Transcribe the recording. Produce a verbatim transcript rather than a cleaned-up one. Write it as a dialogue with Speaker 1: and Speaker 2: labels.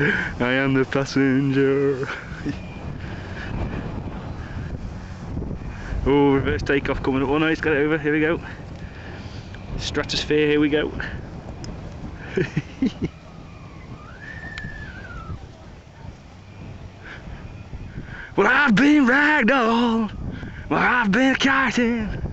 Speaker 1: I am the passenger. Oh, reverse takeoff coming up. Oh no, it's got it over. Here we go. Stratosphere, here we go. Well, I've been ragdolled. Well, I've been kiting.